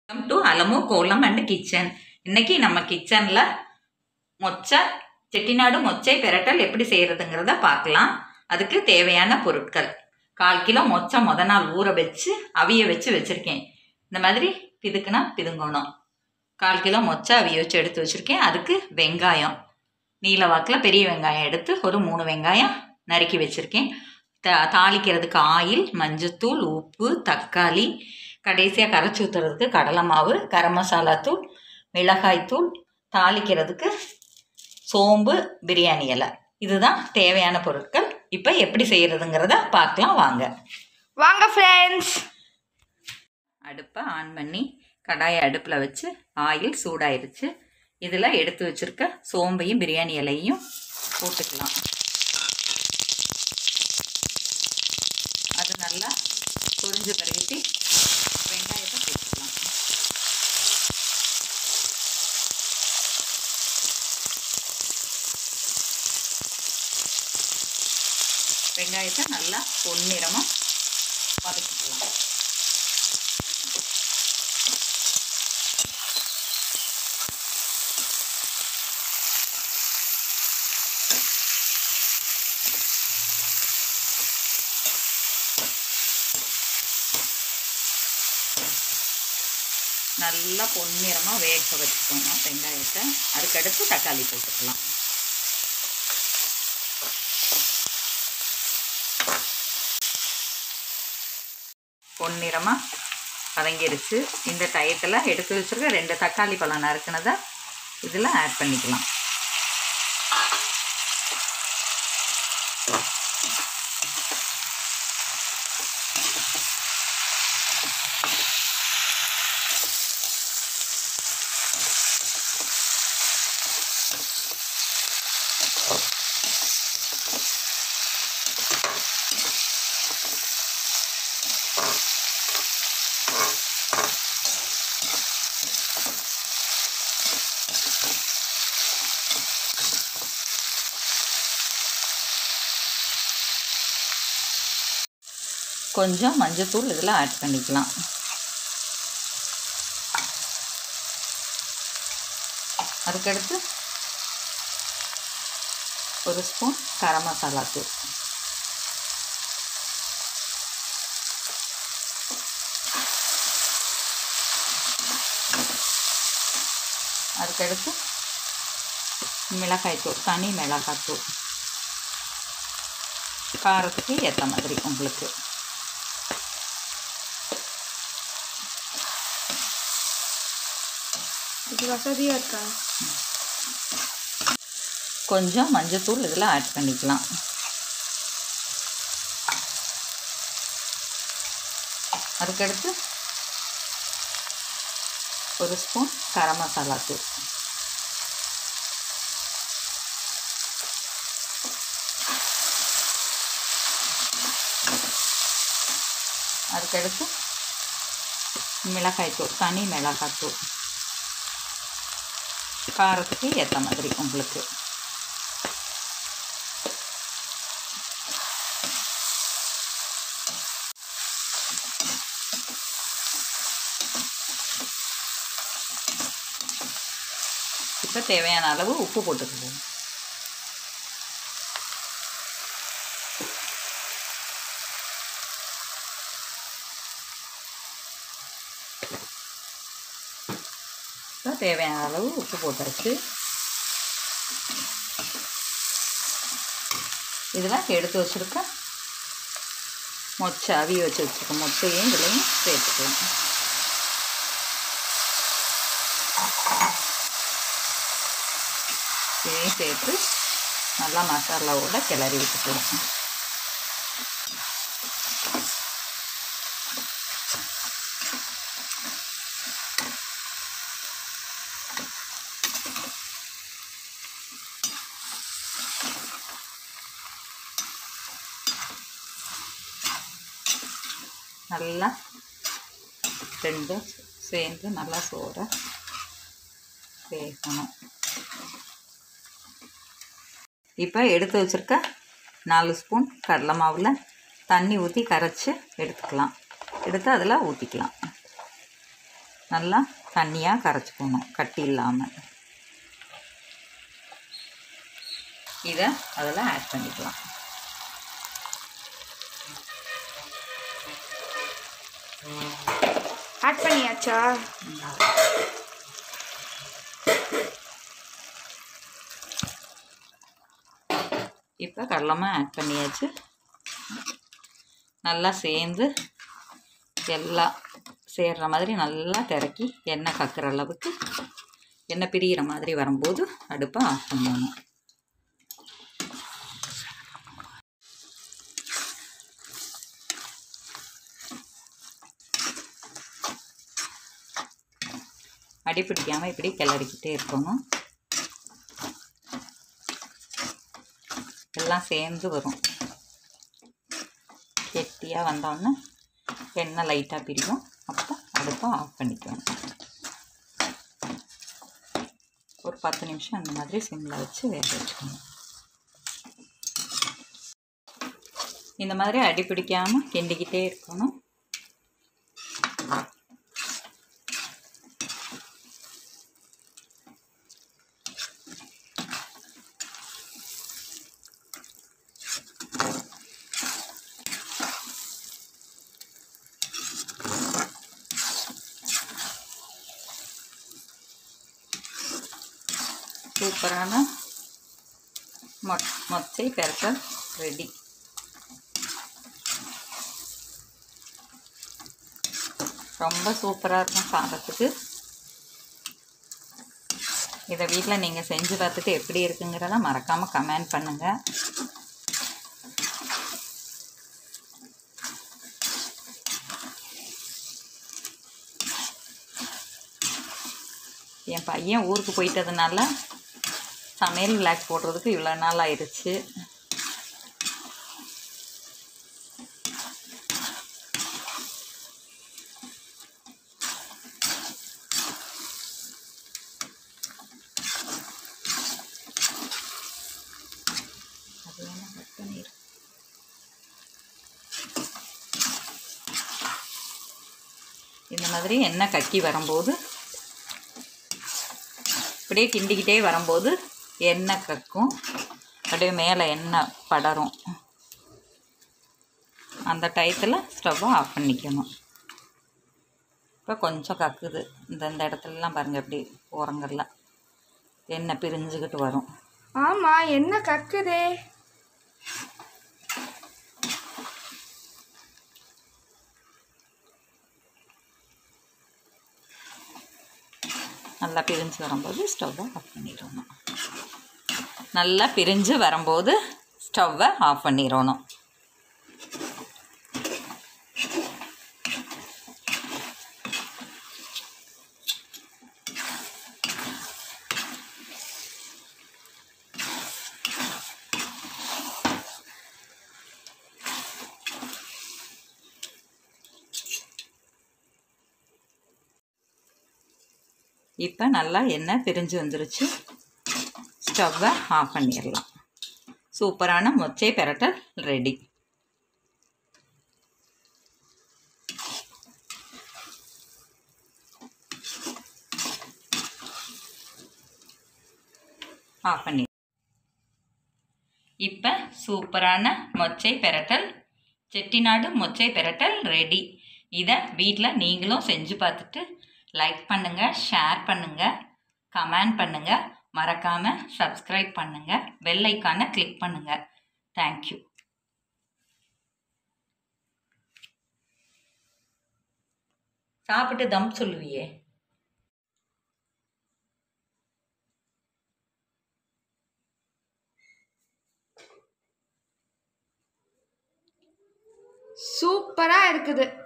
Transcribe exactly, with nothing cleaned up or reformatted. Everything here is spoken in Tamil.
வெல்கம் டு அலமு கோலம் அண்ட் கிச்சன். இன்னைக்கு நம்ம கிச்சனில் மொச்சை செட்டிநாடு மொச்சை பெரட்டல் எப்படி செய்கிறதுங்கிறத பார்க்கலாம். அதுக்கு தேவையான பொருட்கள்: கால் கிலோ மொச்சை முத நாள் ஊற வச்சு அவிய வச்சு வச்சுருக்கேன். இந்த மாதிரி பிதுக்குனா பிதுங்கணும். கால் கிலோ மொச்சை அவிய வச்சு எடுத்து வச்சுருக்கேன். அதுக்கு வெங்காயம் நீல வாக்கில் பெரிய வெங்காயம் எடுத்து ஒரு மூணு வெங்காயம் நறுக்கி வச்சுருக்கேன். த தாளிக்கிறதுக்கு ஆயில், மஞ்சத்தூள், உப்பு, தக்காளி, கடைசியாக கரைச்சி ஊற்றுறதுக்கு கடலை மாவு, கரம் மசாலா தூள், மிளகாய்த்தூள், தாளிக்கிறதுக்கு சோம்பு, பிரியாணி இலை. இதுதான் தேவையான பொருட்கள். இப்போ எப்படி செய்கிறதுங்கிறத பார்க்கலாம் வாங்க. வாங்க ஃப்ரெண்ட்ஸ். அடுப்பை ஆன் பண்ணி கடாயை அடுப்பில் வச்சு ஆயில் சூடாயிருச்சு. இதில் எடுத்து வச்சுருக்க சோம்பையும் பிரியாணி இலையும் போட்டுக்கலாம். அது நல்லா பொரிஞ்ச பிறகு வெங்காயத்தை போட்டுக்கலாம். வெங்காயத்தை நல்லா பொன்னிறமாக வதக்கிக்கலாம். நல்லா பொன்னிறமாக வேக வச்சுக்கோங்க வெங்காயத்தை. அதுக்கடுத்து தக்காளி போட்டுக்கலாம். பொன்னிறமாக வதங்கிருச்சு. இந்த டயத்தில் எடுத்து வச்சுருக்க ரெண்டு தக்காளி பழம் நறுக்குனதை இதில் ஆட் பண்ணிக்கலாம். கொஞ்சம் மஞ்சத்தூள் இதில் ஆட் பண்ணிக்கலாம். அதுக்கடுத்து ஒரு ஸ்பூன் கரம் மசாலா தூள், அதுக்கடுத்து மிளகாய்த்தூள், தனி மிளகாய்த்தூள், காரத்துக்கு ஏற்ற மாதிரி உங்களுக்கு. இது வசதியாக இருக்கா? கொஞ்சம் மஞ்சத்தூள் இதில் ஆட் பண்ணிக்கலாம். அதுக்கடுத்து ஒரு ஸ்பூன் கரம் மசாலா தூள், அதுக்கடுத்து மிளகாய்த்தூள், தனி மிளகாய்த்தூள், காரத்துக்கு ஏற்ற மாதிரி உங்களுக்கு. இப்போ தேவையான அளவு உப்பு போட்டுக்குவோம். இப்போ தேவையான அளவு உப்பு போட்டாச்சு. இதெல்லாம் எடுத்து வச்சுருக்க மொச்சை அவிய வச்சு வச்சுருக்க மொச்சையும் இதுலேயும் சேர்த்துக்கலாம். இதையும் சேர்த்து நல்லா மசாலாவோட கிளறி விட்டுக்கலாம். நல்லா ரெண்டும் சேர்ந்து நல்லா சோற வேகணும். இப்போ எடுத்து வச்சுருக்க நாலு ஸ்பூன் கடலை மாவில் தண்ணி ஊற்றி கரைச்சி எடுத்துக்கலாம். எடுத்து அதில் ஊற்றிக்கலாம். நல்லா தண்ணியாக கரைச்சிக்கணும், கட்டி இல்லாமல். இதை அதில் ஆட் பண்ணிக்கலாம். ஆட் பண்ணியாச்சா? இப்போ கடலமா ஆட் பண்ணியாச்சு. நல்லா சேர்ந்து எல்லாம் சேர்கிற மாதிரி நல்லா திறக்கி எண்ணெய் கக்குற அளவுக்கு, எண்ணெய் பிரிகிற மாதிரி வரும்போது அடுப்பை ஆஃப் பண்ணணும். அடி பிடிக்காமல் இப்படி கிளறிக்கிட்டே இருக்கணும். எல்லாம் சேர்ந்து வரும். கெட்டியாக வந்தோடனே எண்ணெய் லைட்டாக பிரியும். அப்போ அடுப்பை ஆஃப் பண்ணிக்கணும். ஒரு பத்து நிமிஷம் அந்த மாதிரி சிம்மில் வச்சு வேக வச்சுக்கணும். இந்த மாதிரி அடி பிடிக்காமல் கிண்டிக்கிட்டே இருக்கணும். சூப்பரான மொ மொச்சை பெரட்டல் ரெடி. ரொம்ப சூப்பராக இருக்கும் சாதத்துக்கு. இதை வீட்டில் நீங்கள் செஞ்சு பார்த்துட்டு எப்படி இருக்குங்கிறத மறக்காமல் கமெண்ட் பண்ணுங்கள். என் பையன் ஊருக்கு போயிட்டதுனால சமையல் விளாக் போடுறதுக்கு இவ்வளோ நாள் ஆயிடுச்சு. இந்த மாதிரி எண்ணெய் கக்கி வரும்போது அப்படியே கிண்டிக்கிட்டே வரும்போது எண்ணெய் கக்கும், அப்படியே மேலே எண்ணெய் படரும். அந்த டயத்தில் ஸ்டவ்வை ஆஃப் பண்ணிக்கணும். இப்போ கொஞ்சம் கக்குது. இந்த இந்த இடத்துலலாம் பாருங்கள், எப்படி ஓரங்கள்லாம் எண்ணெய் பிரிஞ்சுக்கிட்டு வரும். ஆமாம், என்ன கக்குதே. நல்லா பிரிஞ்சு வரும்போது ஸ்டவ்வை ஆஃப் பண்ணிடணும். நல்லா பிரிஞ்சு வரும்போது ஸ்டவ்வை ஆஃப் பண்ணிடணும். இப்போ நல்லா எண்ணெய் பிரிஞ்சு வந்துருச்சு. ஸ்டவ்வை ஆஃப் பண்ணிடலாம். சூப்பரான மொச்சை பெரட்டல் ரெடி. ஆஃப் பண்ணி இப்போ சூப்பரான மொச்சை பெரட்டல், செட்டிநாடு மொச்சை பெரட்டல் ரெடி. இதை வீட்டில் நீங்களும் செஞ்சு பார்த்துட்டு லைக் பண்ணுங்கள், ஷேர் பண்ணுங்கள், கமெண்ட் பண்ணுங்கள். மறக்காமல் சப்ஸ்கிரைப் பண்ணுங்கள். பெல் ஐக்கானை கிளிக் பண்ணுங்கள். தேங்க்யூ. சாப்பிட்டு தம் சொல்லுவியே. சூப்பராக இருக்குது.